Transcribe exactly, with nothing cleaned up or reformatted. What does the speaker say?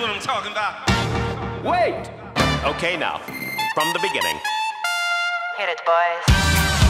what I'm talking about. Wait! Okay, now, from the beginning. Hit it, boys.